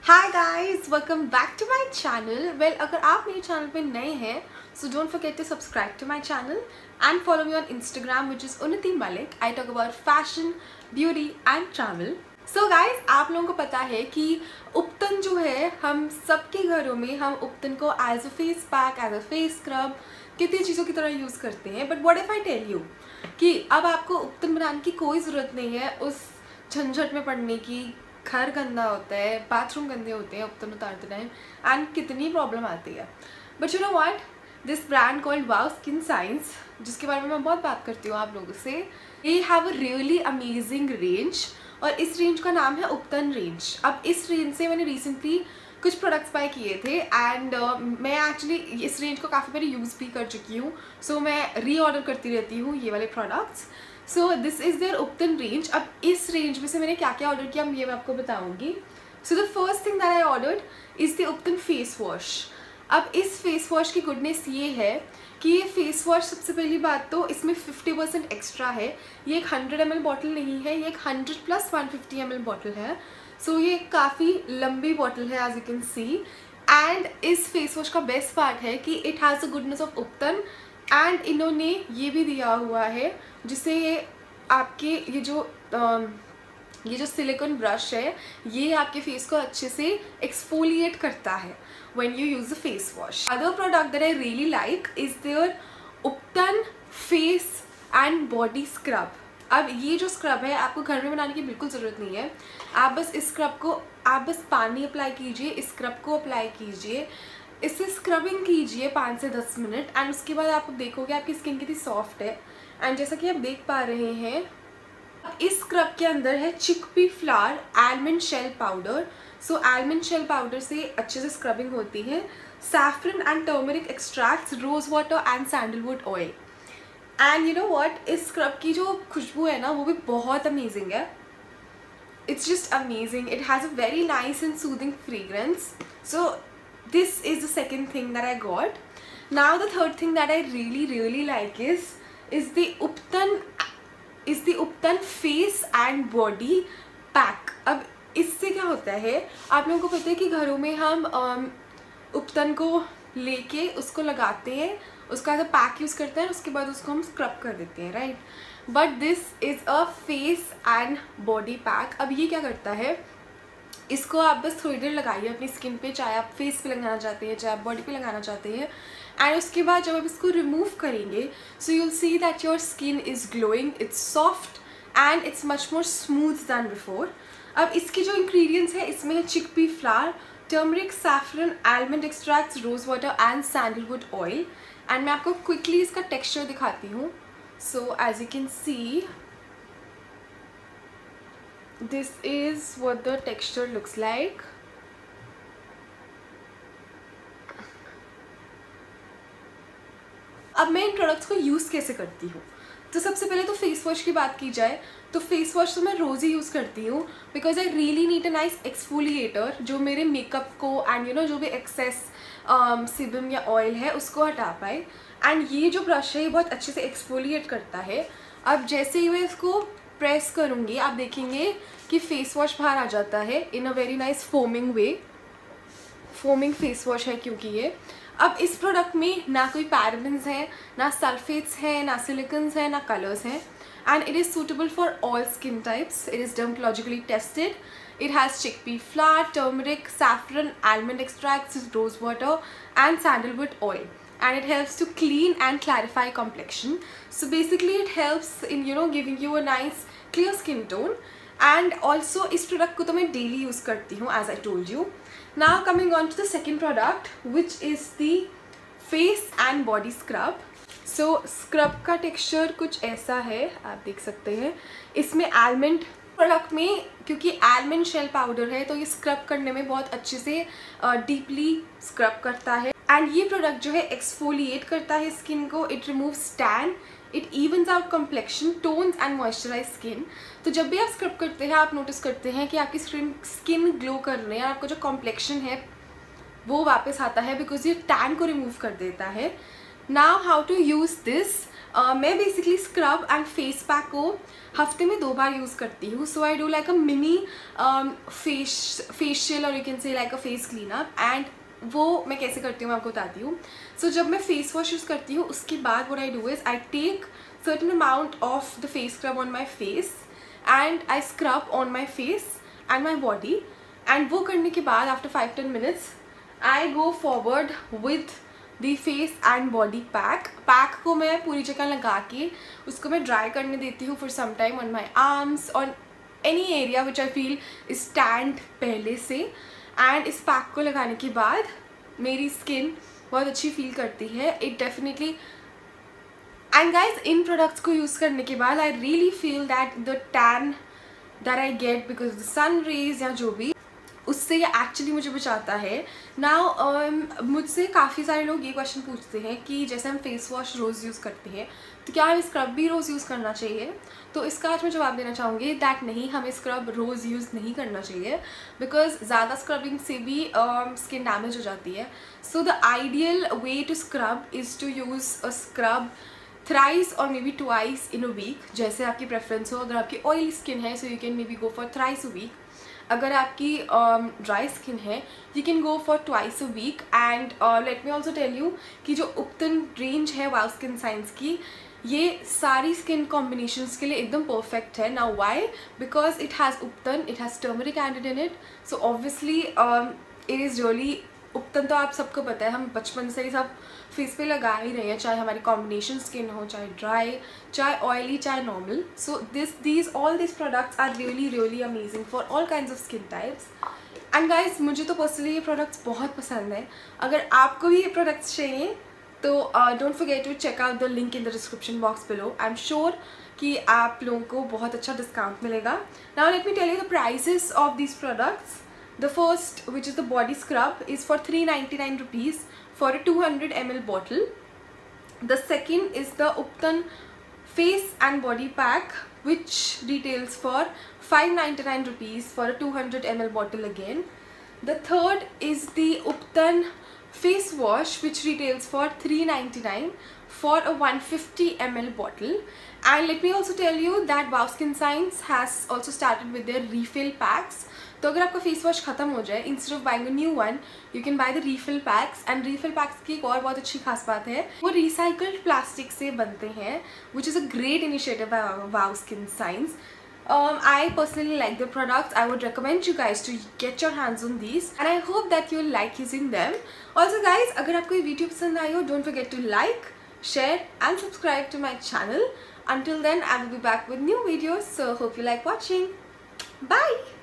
Hi guys, welcome back to my channel. Well, अगर आप मेरे चैनल पे नए हैं so don't forget to subscribe to my channel and follow me on Instagram which is Unnati Malik. I talk about fashion, beauty and travel. So guys, आप लोगों को पता है कि उपटन जो है हम सबके घरों में हम उपटन को as a face pack, as a face scrub कितनी चीज़ों की तरह यूज़ करते हैं। But what if I tell you कि अब आपको उपटन बनाने की कोई ज़रूरत नहीं है उस झंझट में पड़ने की। घर गंदा होता है, बाथरूम गंदे होते हैं उपटन उतारते टाइम एंड कितनी प्रॉब्लम आती है। But you know what, this brand called wow skin science, जिसके बारे में मैं बहुत बात करती हूँ आप लोगों से, they have a really amazing range और इस रेंज का नाम है उपटन रेंज। अब इस रेंज से मैंने रिसेंटली कुछ प्रोडक्ट्स बाय किए थे एंड मैं एक्चुअली इस रेंज को काफ़ी बार यूज़ भी कर चुकी हूँ। सो मैं रीऑर्डर करती रहती हूँ ये वाले products. So this is their ubtan range. अब इस रेंज में से मैंने क्या क्या ऑर्डर किया ये मैं आपको बताऊंगी। So the first thing that I ordered is the ubtan face wash. अब इस फेस वॉश की गुडनेस ये है कि ये फेस वॉश, सबसे पहली बात तो इसमें 50% एक्स्ट्रा है। ये एक 100 ml बॉटल नहीं है, ये एक 100 + 150 ml बॉटल है। सो ये काफ़ी लंबी बॉटल है as you can see. And इस फेस वॉश का बेस्ट पार्ट है कि it has the goodness of ubtan and इन्होंने ये भी दिया हुआ है जिससे ये आपके ये जो सिलिकॉन ब्रश है ये आपके फेस को अच्छे से एक्सफोलिएट करता है when you use the face wash. Other product that I really like is their ubtan face and body scrub. अब ये जो स्क्रब है आपको घर में बनाने की बिल्कुल ज़रूरत नहीं है। आप बस इस स्क्रब को पानी अप्लाई कीजिए, इस स्क्रब को अप्लाई कीजिए, इससे स्क्रबिंग कीजिए 5 से 10 मिनट एंड उसके बाद आप देखोगे आपकी स्किन कितनी सॉफ्ट है। एंड जैसा कि आप देख पा रहे हैं इस स्क्रब के अंदर है chickpea flower almond shell powder. So almond shell powder से अच्छे से स्क्रबिंग होती है। Saffron and turmeric extracts, rose water and sandalwood oil. And you know what, इस स्क्रब की जो खुशबू है ना वो भी बहुत अमेजिंग है। It's just amazing. It has a very nice and soothing fragrance. So this is the second thing that I got. Now the third thing that I really like is the ubtan face and body pack. अब इससे क्या होता है, आप लोगों को पता है कि घरों में हम उपटन को लेके उसको लगाते हैं, उसका जो पैक यूज़ करते हैं, उसके बाद उसको हम स्क्रब कर देते हैं, right. But this is a face and body pack. अब ये क्या करता है, इसको आप बस थोड़ी देर लगाइए अपनी स्किन पे, चाहे आप फेस पे लगाना चाहते हैं चाहे आप बॉडी पे लगाना चाहते हैं। एंड उसके बाद जब आप इसको रिमूव करेंगे so you will see that your skin is glowing, it's soft and it's much more smooth than before. अब इसके जो इंग्रेडिएंट्स है इसमें है chickpea flower, turmeric, saffron, almond extracts, rose water and sandalwood oil. And मैं आपको quickly इसका texture दिखाती हूँ। So as you can see, this is what the texture looks like. अब मैं इन प्रोडक्ट्स को यूज़ कैसे करती हूँ, तो सबसे पहले तो फेस वॉश की बात की जाए तो फेस वॉश तो मैं रोज़ ही यूज़ करती हूँ because I really need a nice exfoliator जो मेरे मेकअप को एंड यू नो जो भी एक्सेस सीबम या ऑयल है उसको हटा पाए। एंड ये जो ब्रश है ये बहुत अच्छे से एक्सफोलिएट करता है। अब जैसे ही मैं इसको प्रेस करूँगी आप देखेंगे कि फेस वॉश बाहर आ जाता है in a very nice foaming way. Foaming face wash है क्योंकि ये। अब इस प्रोडक्ट में ना कोई पैराबेन्स हैं, ना सल्फेट्स हैं, ना सिलिकन्स हैं, ना कलर्स हैं। And it is suitable for all skin types. It is dermatologically tested. It has chickpea flower, turmeric, saffron, almond extracts, rose water and sandalwood oil. And it helps to clean and clarify complexion. So basically it helps in giving you a nice clear skin tone. And also इस product को तो मैं daily use करती हूँ as I told you. Now coming on to the second product which is the face and body scrub. So scrub का texture कुछ ऐसा है, आप देख सकते हैं। इसमें almond प्रोडक्ट में क्योंकि आलमंड शेल पाउडर है तो ये स्क्रब करने में बहुत अच्छे से डीपली स्क्रब करता है। एंड ये प्रोडक्ट जो है एक्सफोलिएट करता है स्किन को, it removes tan, it evens out complexion, tones and moisturise skin. तो जब भी आप स्क्रब करते हैं आप नोटिस करते हैं कि आपकी स्किन ग्लो कर रही है, आपका जो कॉम्प्लेक्शन है वो वापस आता है बिकॉज ये टैन को रिमूव कर देता है। Now how to use this. मैं basically scrub and face pack को हफ्ते में 2 बार यूज़ करती हूँ. So I do like a mini facial और you can say like a face cleanup. And वो मैं कैसे करती हूँ मैं आपको बताती हूँ. सो जब मैं फेस वॉश यूज़ करती हूँ उसके बाद what I do is I take certain amount of the face scrub on my face and I scrub on my face and my body. And वो करने के बाद after 5-10 minutes I go forward with the face and body pack. Pack को मैं पूरी जगह लगा के उसको मैं ड्राई करने देती हूँ for some time on my arms, on any area which I feel is tanned पहले से. एंड इस पैक को लगाने के बाद मेरी स्किन बहुत अच्छी फील करती है. इट डेफिनेटली एंड गाइज इन प्रोडक्ट्स को यूज़ करने के बाद I really feel that the tan that I get because the sun rays या जो भी उससे ये एक्चुअली मुझे बचाता है. नाउ मुझसे काफ़ी सारे लोग ये क्वेश्चन पूछते हैं कि जैसे हम फेस वॉश रोज़ यूज़ करते हैं तो क्या हमें स्क्रब भी रोज़ यूज़ करना चाहिए. तो इसका आज मैं जवाब देना चाहूँगी दैट नहीं, हमें स्क्रब रोज़ यूज़ नहीं करना चाहिए बिकॉज ज़्यादा स्क्रबिंग से भी स्किन डैमेज हो जाती है. So the ideal way to scrub is to use a scrub thrice और maybe twice in a week, जैसे आपकी प्रेफरेंस हो. अगर आपकी ऑयली स्किन है so you can maybe go for thrice a week. अगर आपकी dry skin है you can go for twice a week. And let me also tell you कि जो उपतन रेंज है वाव स्किन साइंस की ये सारी स्किन कॉम्बिनेशंस के लिए एकदम परफेक्ट है. Now why? Because it has ubtan, it has turmeric added in it. So obviously it is really ubtan तो आप सबको पता है, हम बचपन से ही सब फेस पे लगा ही रहे हैं, चाहे हमारी कॉम्बिनेशन स्किन हो, चाहे ड्राई, चाहे ऑयली, चाहे normal. So all this products are really amazing for all kinds of skin types. And guys मुझे तो पर्सनली ये प्रोडक्ट्स बहुत पसंद है. अगर आपको भी ये प्रोडक्ट्स चाहिए तो don't forget to check out the link in the description box below. I am sure कि आप लोगों को बहुत अच्छा डिस्काउंट मिलेगा. Now let me tell you the prices of these products. The first, which is the body scrub, is for 399 rupees for a 200 ml bottle. The second is the Uptan face and body pack, which retails for 599 rupees for a 200 ml bottle again. The third is the Uptan face wash, which retails for 399 for a 150 ml bottle. And let me also tell you that Wow Skin Science has also started with their refill packs. तो अगर आपका face wash खत्म हो जाए, instead of buying a new one you can buy the refill packs. And refill packs की एक और बहुत अच्छी खास बात है, वो रिसाइकल्ड प्लास्टिक से बनते हैं, which is a great initiative by wow skin science. I personally like the products. I would recommend you guys to get your hands on these and I hope that you'll like using them. Also guys, अगर आपको ये video पसंद आई हो, don't forget to like, share and subscribe to my channel. Until then, I will be back with new videos. So hope you like watching. Bye!